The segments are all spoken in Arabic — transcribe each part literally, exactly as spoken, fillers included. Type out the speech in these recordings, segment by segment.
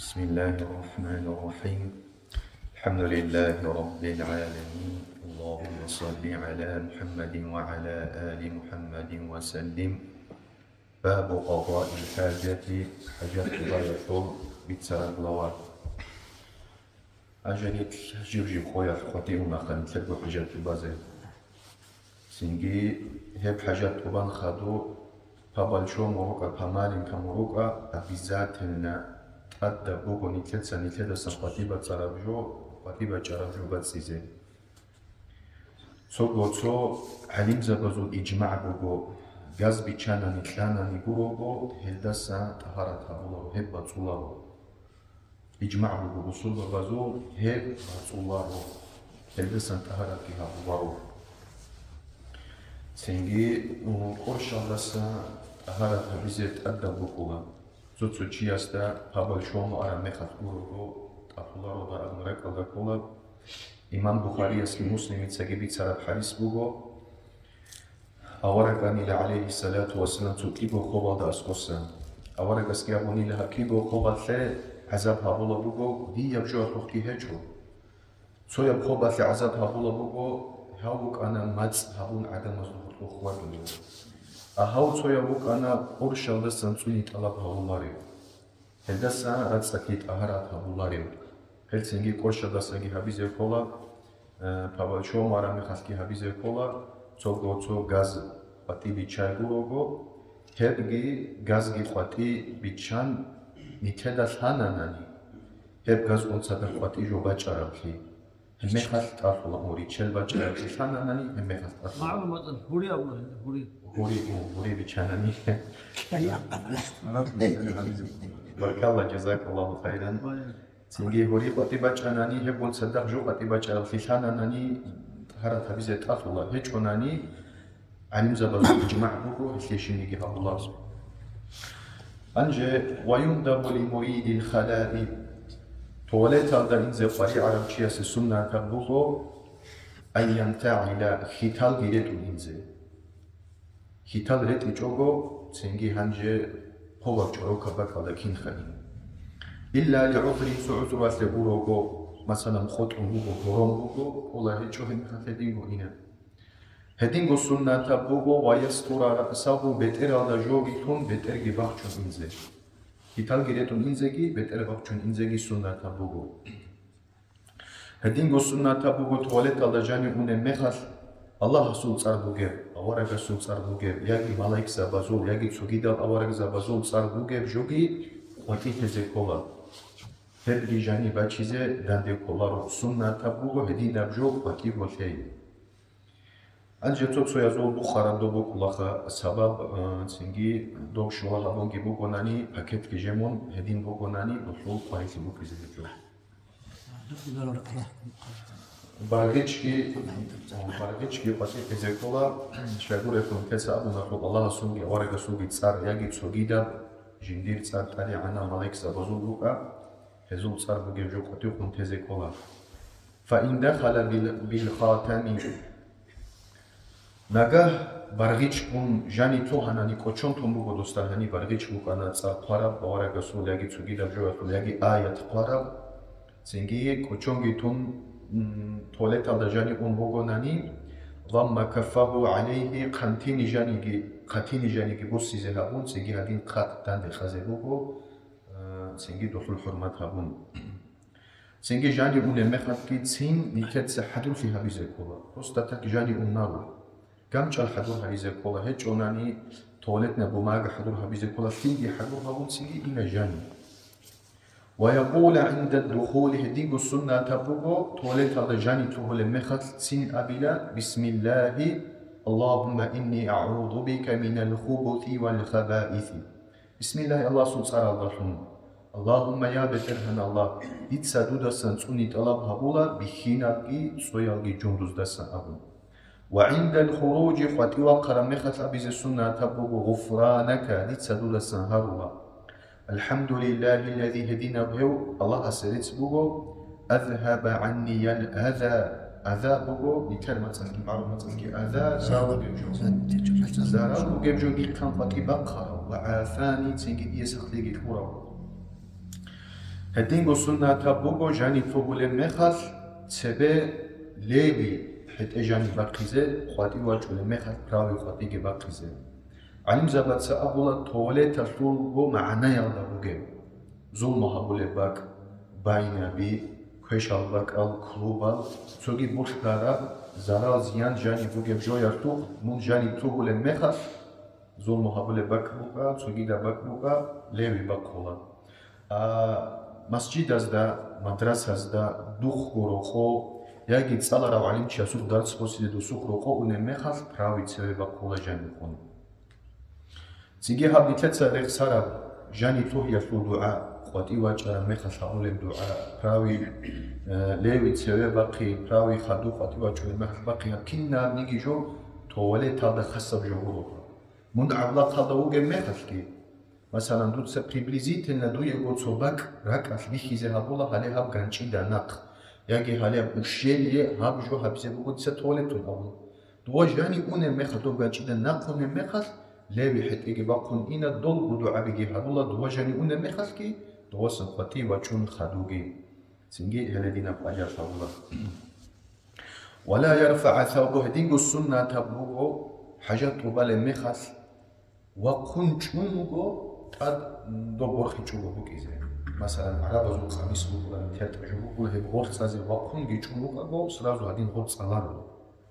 بسم الله الرحمن الرحيم. الحمد لله رب العالمين. اللهم صل على محمد وعلى آل محمد وسلم. باب قضاء الحاجة. حاجة ضيف بتسرق لوات أجنيت جيب جيب خويا خواتي وما خان تلقوا حاجات البازل سنجي هب حاجات طبان خادو بابال شو مروكا بامالين كمروكا أبيزاتنا أدى بوغو نيتلت سنيتلت سنقاتي بتسرابجو قاتي بتسرابجو بتسيزي سو غوتسو علم زبزو إجماع بوغو غاز بيچانا نتلانا نيبوروغو هلدسا طهارتها بولو هب بطولارو إجماع بوغو بصول ببازو هب بطولارو هلدسا طهارتها بولو سنجي قرشا لسا طهارتها بزيت أدى بوغولا زوتسو چياستا بابل شومو أرا مخات بوغو طهولارو دا أدمرك أدكولا إمام بخاري اسكي مسلمي تساقبي تسارب حديث بوغو أورك أني عليه الصلاة والسلام تكيبو خوبا دا أسقوسا أورك اسكي أبوني لها كيبو خوبا ثي عذاب هابولا بوغو دي يبجو أخوكي هجو سو يبخوبا ثي عذاب هابولا بوغو هاوك أنا مدس هابون عدم أزوخ خوار بلو أهاو سو يبوك أنا قرشا لسان سوني طلب هابولاريو هلدسا راتساكيت أهرات هابولاريو هل سنجي قرشا دساقي هابيزي خولا بابا شو مارا مخاسكي هابيزي خولا سو غوتسو غاز قاتي بيچاي بوغو هبگي غازگي قاتي بيچان نيتدا ثاناناني هب غاز اونسا دا قاتي جو باچارابخي همخاس طافلا موري چل باچارابخي ثاناناني همخاس طافلا معلومة هوري أول هوري هوري هوري بيچاناني بارك الله جزاك الله خيرا سنجي هوري قاتي باچاناني هب اونسا دا جو قاتي باچارابخي ثاناناني هرات هبيزي طافلا هيچوناني علم زبزو إجماع بوغو هسليشيني جيها الله أنجي ويندب لمريد الخلاء تواليت هذا إنزي قري عرب شياس السنة تبوغو أن ينتعل خيتال جيريت الإنزي خيتال ريت إجوغو سنجي هنجي قوة جروكا بكا لكين خلين إلا لعذر سعذر أثبوروغو مثلا خط أموغو برون بوغو والله هيتشو هنخفدينغو إنا هدينغو سنة بوغو ويستورا رأساغو بيتر على جوغيتون بيتر جي باخچون إنزي هيتال جيريتون إنزيجي بيتر باخچون إنزيجي سنة بوغو هدينغو سنة بوغو تواليت على جاني أونه مخال الله سول صار بوغير أورغ سول صار بوغير ياغي ملايك زبازول ياغي سوغيدال أورغ زبازول صار بوغير جوغي واتي تزي كولا هدي جاني باچيزي داندي كولارو سنة بوغو هدي نبجوغ واتي بوثي أنجي توكسو يزول بخارا دوبو كلاخا سبب سنجي دوك شوالا بونجي بوغوناني باكيت كيجيمون هدين بوغوناني بطلول قايتي بوكيزي جو بارغيتشكي بارغيتشكي قاتي كيزيكولا شاكور يكون كيسا أبو نخوض الله سونجي أوريغا سوغي تصار ياغي تسوغيدا جندير تصار تالي عنا ملايك سابزول بوكا هزول تصار بوغي جو قاتي يكون كيزيكولا فإن دخل بالخاتم نگاه برغيچ اون جاني تو هناني کوچون تو بوگو دوستاني برغيچ بوکانا تصار قارا باورا گسول ياگي تسوغي دا جو ياگي آيات قارا سنگي کوچونگي تون تواليت على جاني اون بوگو ناني ضم كفه عليه قنتين جاني قتين جاني بوسي زهابون سنگي هدين قات تاند خزي بوگو سنگي دخل حرمت هابون سنگي جاني اون مخات كي تسين نيكت سحدو في هبيزه كولا دوستاتك جاني اون نارو كم شال حضور هبيزه كولا هيك أوناني توالتنا بوماغ حضور هبيزه كولا فينجي حضور هون سيجي إلى جاني ويقول عند الدخول هديغو السنة تبوغو توالت هذا جاني تقول مخت سين أبلا بسم الله اللهم إني أعوذ بك من الخبث والخبائث بسم الله الله سبحانه وتعالى اللهم يا بترهن الله يتسادو دسان سوني طلب هبولا بخيناكي سويالغي جندوز دسان أبو وعند الخروج خطي وقر مخت أبيز السنة تبوغ غفرانك لتسدو دسان هرولا الحمد لله الذي هدينا به الله أسرت بوغو أذهب عني الأذى أذى بوغو بكلمة تنكي معلومة تنكي أذى زارو بيبجو زارو بيبجو بيقان قطي بقرة وعافاني تنكي يسخ ليكي كورا هدينغو سنة تابوغو جاني توغولي مخال تسبي ليبي حتى جاني باقيزي خواتي واجولي مخال براوي خواتي باقيزي علم زبط سأبولا تولي تلتولغو معنا يالدا بوغي زول محبولي باك باينا بي كوشال باك ال كلوبال سوغي بوش دارا زارال زيان جاني بوغي بجو يرتوغ مون جاني توغولي مخال زول محبولي باك بوغا سوغي دا باك بوغا ليبي باك خولا مسجد از دا مدرسه از دا دوخ گروخو یکی سال را علیم چه سوق دارد سپاسی دو سوق روخو اون میخواست پراوی سوی با کولا جنگ کن. زیگه حبیت سر سر جانی تو یا تو دعا خواهی واجه میخواست اول دعا پراوی لیوی سوی باقی پراوی خدو خواهی واجه میخواست باقی کن نار نگی جو توله تا ده خسب جو مند عبلا تا ده اوگه میخواست کی مثلا тут се приблизительно до его собак рак вихизе хабула хале хаб ганчи данак яги хале ушеле хаб жо хабзе бугут се туалету абу дуа жани уне мехато ганчи данак уне мехас леви хет иги бакун ина дол буду абиги хабула дуа жани уне мехас ки дуа сапати вачун хадуги синги хеледина паjar хабула ولا يرفع ثوبه دينغو السنة تبوغو حاجات طوبال مخس وكن چونغو قد دو برخي چوغو بوكيزه مثلا عرب ازو خميس بوكولا تيات جوغو هي غورت سازي وكن جي چونغو سرازو هادين غورت سالارو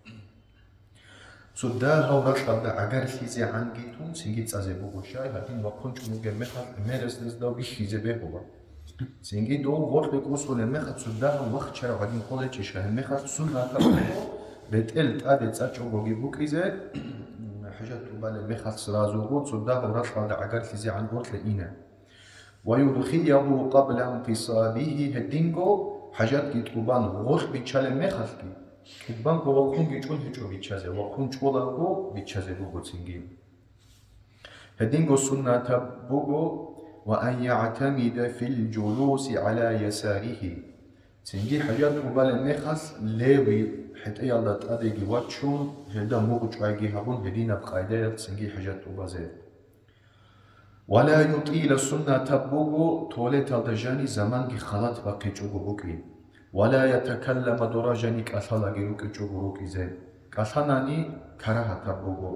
سودا هاو رشاد اگر خيزي عنگيتون سينگي سازي بوكو شاي هادين وكن چونغو مخ مرس دزدو بيخيزه بهوا سينگي دو غورت بكوسول مخ سودا وقت چرا هادين خول چشه مخ سنة بتقل تادي تاچوغو بوكيزه حاجات وبال مخات سرازو غوت صداه ورش على عقار خزي عن غوت لإنا ويدخيه قبل انتصابه هدينغو حاجات كي تقبان غوش بيتشال مخات كي تقبان كو وكون بيتشول هجو بيتشازي وكون تشولا غو بيتشازي بوغو تنجي هدينغو سنة بوغو وأن يعتمد في الجلوس على يساره تنجي حاجات وبال مخات ليوي حتى يلا تأدي واتشون هدا موجود عاجي هبون هدينا بقاعدة سنجي حاجات وبازه ولا يطيل السنة تبوغو تولت الدجاني زمان كي خلط باقي جوغو بوكي ولا يتكلم دراجاني كأثالا جيروكي جوغو روكي زي كأثاناني كراها تبوغو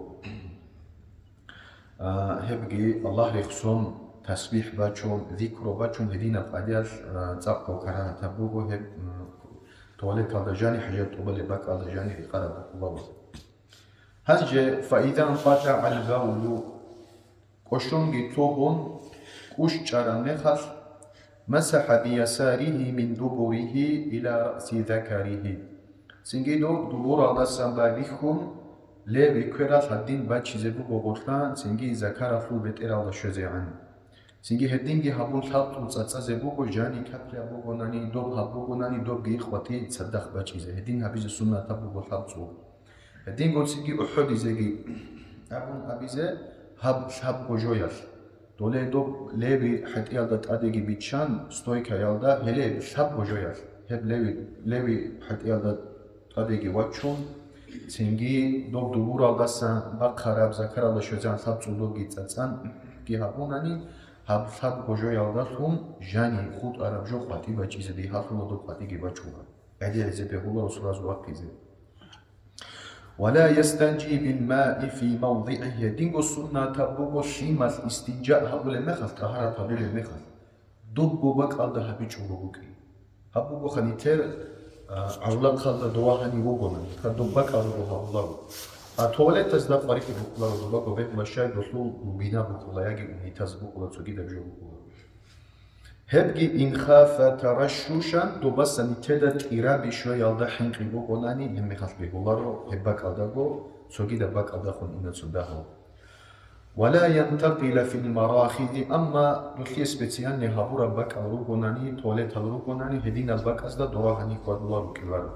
آه هبقي الله رخصون تسبيح باتشون ذكرو باتشون هدينا بقاعدة تابقو كراها تبوغو هب تواليت هذا جاني حاجات وبالي باك هذا جاني في قرب الله هذا فإذا انقطع البول كوشونجي توبون كوش شرنخس مسح بيساره من دبره إلى رأس ذكره سنجيدو دبور الله سنبابيكم لي بكراس هدين باتشي زبو بغوطلان سنجي ذكر فلو بتئر الله شزيعان سنجي هدينجي هبون ثابتو تسازي بوغو جاني كابريا بوغو ناني دوب هبوغو ناني دوب جي خواتي تصدق باتشيزي هدين هبيز السنة تبوغو ثابتو هدينجو سنجي أحودي زيجي أبون أبيزي هب هبوغو جوياس دولي دوب ليبي حتى يالدا تاديجي بيتشان ستويكا يالدا هلي هبوغو جوياس هب ليبي ليبي حتى يالدا تاديجي واتشون سنجي دوب دبور الدسان بقرب ذكر الله شزيعان ثابتو دوب جي تسان جي هبون ناني هب هب کجا یادتون جانی خود عرب جو خاطی با چیز دی حاصل دو خاطی کی بچونا علی از به الله رسول الله وقتی ولا يستنجي بالماء في موضعه دينغو سنة تبوغو شيماس استنجاء هبول مخل طهارة هبول مخل دوبو بك alda habi چوبوكي هبوغو خنيتر عولان خالدا دواهاني وغونا كدوبك alda الله توالت از دفع فریقی بکلا رو دوبا گوه مشاید رسول بینا بکلا یکی اونیتاز بکلا تو گیده جو بکلا هبگی این خاف ترشوشن دوبا سنیتدت ایرابی شوی یالده حنقی بکنانی هم میخواست بکلا رو هبک آده گو تو گیده بک آده خون اینه تو ها ولا ينتقل في المراخذ اما دخلی سپیسیان نهابورا بک آلو کنانی توالت آلو کنانی هدین البک از دا دواهانی کادولا رو کلارو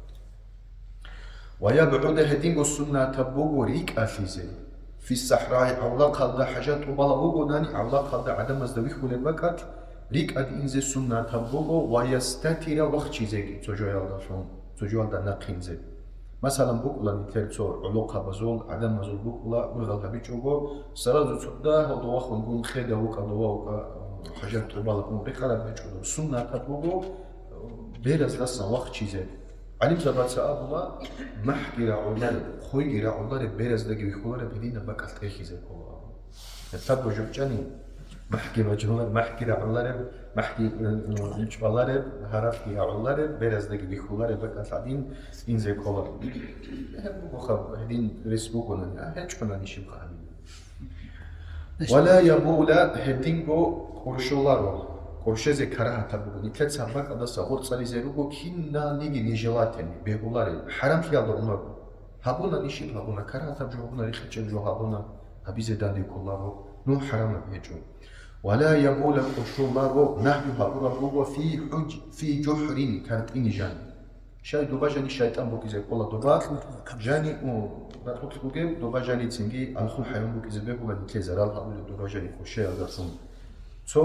ويبعد هدينغو السنة تبوغو ريك أفيزي في الصحراء أولا قد حاجات وبلغوغو ناني أولا قد عدم أزدويخ لبكات ريك أد إنزي السنة تبوغو ويستتر وقت چيزيكي تجو يالدا شون تجو يالدا نقينزي مثلا بوكولا نتلتو علوقا بزول عدم أزول بوكولا ورغل هبيچوغو سرازو تبدا هدوا خنقون خيدا وكا دوا وكا حاجات تبالغ بخلا بيجوا سنة تبغوا بيرز لسه وقت شيء علم زبادة أبولا محكي رعولار خوي رعولار بيرز دقي بخولار بدينا بكال تأخذ كولا تبغى جبجاني محكي رجولار محكي رعولار محكي مشبالار هرف رعولار بيرز دقي بخولار بكال تعدين إن زي كولا هم بخاب هدين ريسبوك ولا هيك كنا نشيب خامين ولا يبولا هدينغو كورشولارو كورشيزي كراها تبغو نتلت سباق هذا سهور صلي زيروغو كنا نيجي نجلاتني بيقولاري حرام خيال دورنا هابونا نشيب هابونا كراها تبغو هابونا ريخش جو هابونا هبيزي داندي كولارو نو حرام بيجو ولا يبولا كورشولارو نحن هابونا بوغو في حج في جحرين كانت إني جاني شاي دوبا جاني شيطان بوكي زي كولا دوبا جاني او باتوك بوكي دوبا جاني تنجي الخو حيوان بوكي زي بيقو غادي تلزرال هابولا دوبا جاني خوشي هذا تو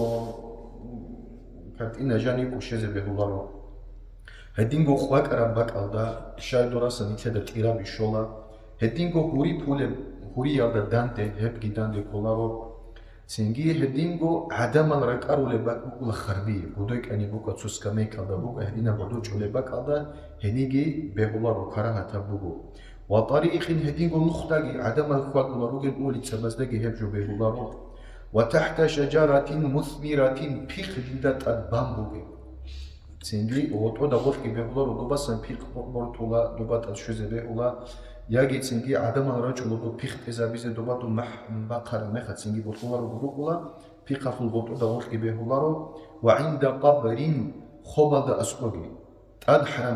كانت إن جاني كوشيزة بهولارو هدينغو خواك أرباك ألدا شاي دوراسا نتيدا تيرا بشولا هدينغو هوري بولم هوري يالدا دانتي هبكي دانتي كولارو سنجي هدينغو عدم الركارو لباك بوكو لخربية بودوك أني بوكا تسوسكامي كالدا بوكا هدينا بودوك لباك ألدا هنيجي بهولارو كراها تبوكو وطريق هدينغو نختاقي عدم الخواك ولارو الأولي تسبزدقي هبجو بهولارو وتحت شجرة مثمرة بيخ جدت البامبوغي سنجي وطودا غوفكي بهولارو دوبا سن بيخ بورتولا دوبا تشوزي بهولا ياجي سنجي عدم الرجل دو بيخ تزابيزي دوبا دو مح بقر مخت سنجي بورتولارو بروكولا بيخ فول بورتودا غوفكي بهولارو وعند قبر خبل أسوغي تاد حرام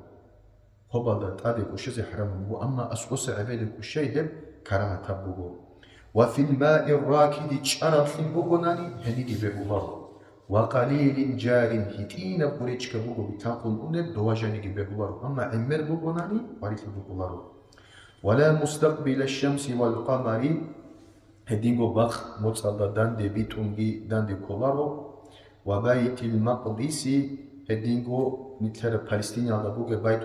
خبل تاد كوشيزي حرام أما أسوس عبيد كوشي هب كراهة تبوغو وفي الماء الراكد شرف بوغوناني هنيجي بهولار وقليل جار هتين بوريتشك بوغو بتاقل أونب دواجانيجي بهولار أما عمر بوغوناني باريك بهولار ولا مستقبل الشمس والقمر هدينغو باخ موصل داندي بيتونجي داندي كولارو وبيت المقدس هدينغو مثل فلسطين على بوغو بيت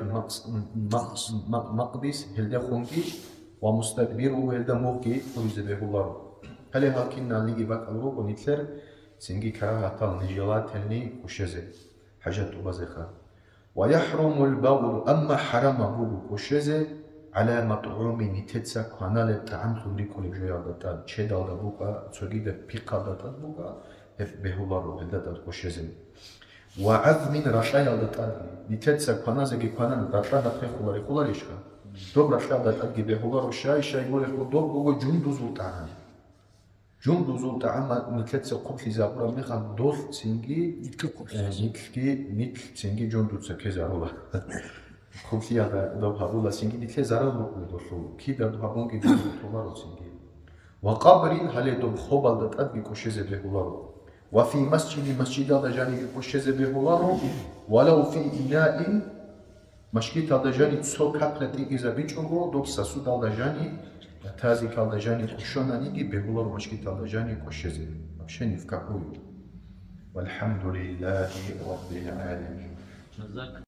المقدس هلدا خونجي ومستدبره هلدا موكي ويزبه الله هل هاكينا ليجي باك الروب ونتلر سنجي كراها تال نجيلات هلني وشزه حاجات وبزخة ويحرم البول أما حرام بولو وشزه على مطعوم نتتسا كانال الطعام توري كل جويا دتان شدال دبوكا تسوغي د بيقا دتان بوكا به الله هلدا دت وشزه وعظم رشايا دتان نتتسا كانال زغي كانال دتان دخل خلاري خلاريشكا добра шабда тадги бехуларо шай шай голе худор гого жундузул таам жундузул таам митлетсе қобли забура механ дол цинги нитки нит цинги жундуца кезарула қобли ада доб хабула цинги нитле зарал долу ки дад хабунги туларо цинги ва қабрин хале доб хобалда тадги кошезе бехуларо ва фи масҷиди масҷида да жани кошезе бехуларо валау фи инаин مشكلة الدجاني تصو كابلة إذا بيجوغو دوك ساسو الدجاني تازي كالدجاني كوشونا نيجي بيقولوا مشكلة الدجاني كوشيزي مشاني في كابويو والحمد لله رب العالمين